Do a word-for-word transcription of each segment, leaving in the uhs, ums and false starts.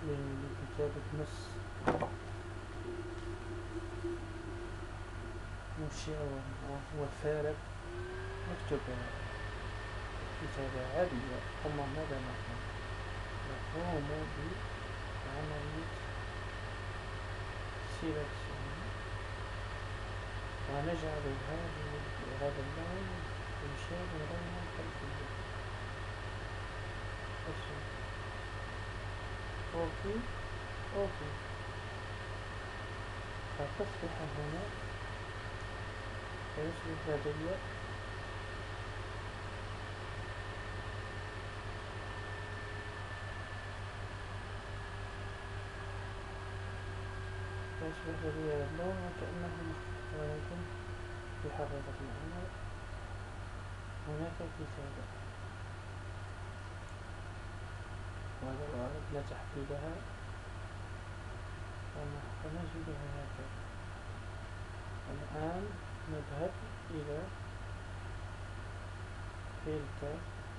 لكتابة نص مشع وفارغ، نكتب كتابة عادية. ثم ماذا نقوم؟ نقوم بعملية سيلكشن ونجعل هذه هذا اللون يشابه لون الخلفية. أوكي أوكي. فتصبح هنا فيصبح لدي فيصبح لدي اللون وكأنه مختلف، ولكن في حقيقة الأمر هناك كتابة. ولو أردنا تحديدها فنجدها هكذا. الآن نذهب إلى فلتر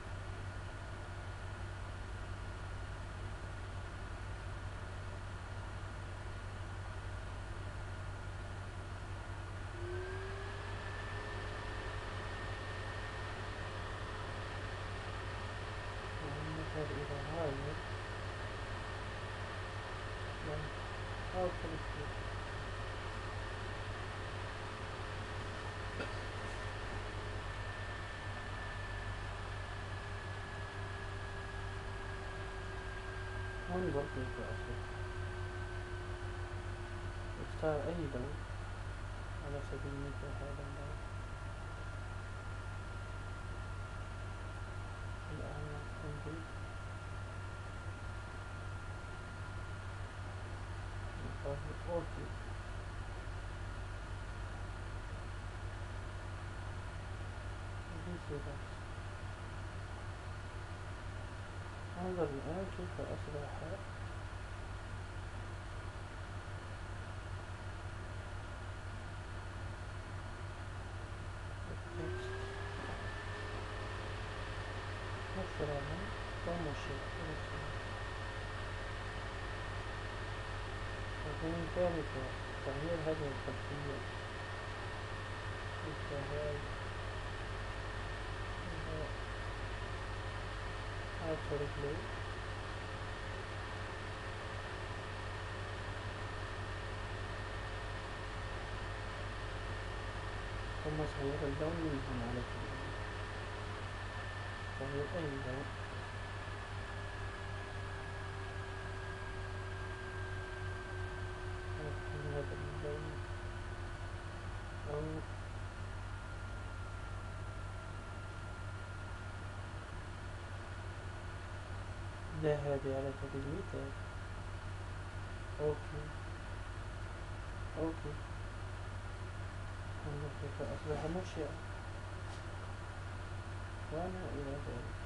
ونذهب إلى هاير أو فلتر. انظر كيف أصبح. اختار أي لون على سبيل المثال هذا اللون. الآن نقوم بنقول أوكي. انظر الآن كيف أصبح التكست مثلا ومشي. ومن ذلك تغيير هذه الخلفية بالجهاز رجلي. ثم تغيير اللون من هنا على تغيير أي لون. هذا اللون أو ذهبي على سبيل المثال. أوكي أوكي. انظر كيف أصبح مشعا وما إلى ذلك.